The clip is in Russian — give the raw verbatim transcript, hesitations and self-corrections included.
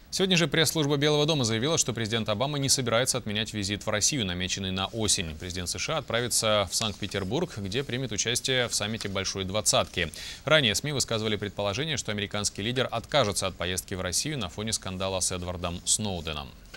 Сегодня же пресс-служба Белого дома заявила, что президент Обама не собирается отменять визит в Россию, намеченный на осень. Президент США отправится в Санкт-Петербург, где примет участие в саммите Большой Двадцатки. Ранее СМИ высказывали предположение, что американский лидер откажется от поездки в Россию на фоне скандала с Эдвардом Сноуденом.